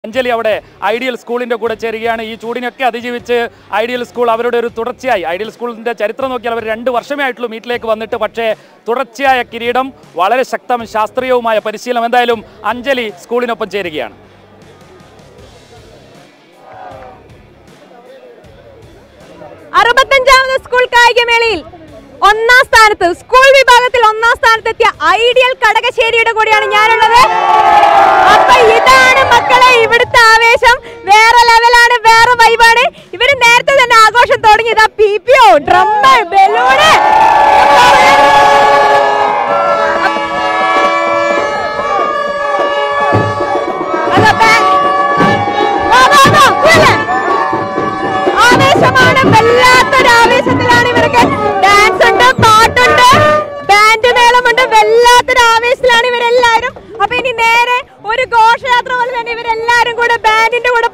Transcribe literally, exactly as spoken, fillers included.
അഞ്ജലി അവിടെ ഐഡിയൽ സ്കൂളിൻ്റെ കൂടെ ചേരുകയാണ്. ഈ ചൂടിനൊക്കെ അതിജീവിച്ച് ഐഡിയൽ സ്കൂൾ അവരുടെ ഒരു തുടർച്ചയായി ഐഡിയൽ സ്കൂളിൻ്റെ ചരിത്രം നോക്കിയാൽ അവർ രണ്ട് വർഷമേ ആയിട്ടുള്ളൂ മീറ്റിലേക്ക് വന്നിട്ട്. പക്ഷേ തുടർച്ചയായ കിരീടം, വളരെ ശക്തവും ശാസ്ത്രീയവുമായ പരിശീലനം. എന്തായാലും അഞ്ജലി സ്കൂളിനൊപ്പം ചേരുകയാണ്. അറുപത്തഞ്ചാമത് സ്കൂൾ കായികമേളയിൽ ഒന്നാം സ്ഥാനത്ത്, സ്കൂൾ വിഭാഗത്തിൽ ഒന്നാം സ്ഥാനത്തെത്തിയ ഐഡിയൽ കടകശ്ശേരിയുടെ കൂടെയാണ് ഞാനുള്ളത്. അപ്പൊ ഇതാണ് മക്കളെ ഇവിടുത്തെ ആവേശം. വേറെ ലെവലാണ്, വേറെ വൈബാണ്. ഇവര് നേരത്തെ തന്നെ ആഘോഷം തുടങ്ങിയതാ. പി പി ഒ, ഡ്രമ്മ്, ബലൂണ്. ആവേശമാണ്, വല്ലാത്തൊരു ആവേശത്തിലാണ് ഇവരൊക്കെ. ഡാൻസ് ഉണ്ട്, പാട്ടുണ്ട്, ബാൻഡ് മേളമുണ്ട്, വല്ലാത്തൊരു ആവേശത്തിലാണ് ഇവരെല്ലാവരും. അപ്പൊ ഇനി നേരെ ഒരു ഘോഷയാത്ര പോലെ തന്നെ ഇവരെല്ലാരും കൂടെ ബാൻഡിന്റെ കൂടെ